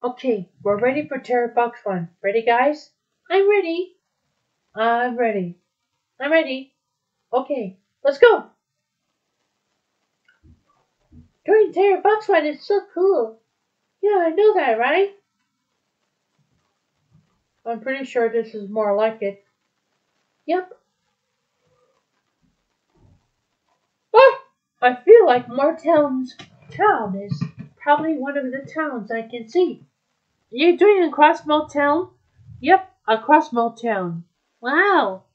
Okay, we're ready for Terror Box 1. Ready, guys? I'm ready. I'm ready. I'm ready. Okay, let's go. Doing Terror Box 1 is so cool. Yeah, I know that, right? I'm pretty sure this is more like it. Yep. Oh, I feel like Mortel's town is probably one of the towns I can see. You're doing across Morteln? Yep, across Morteln. Wow,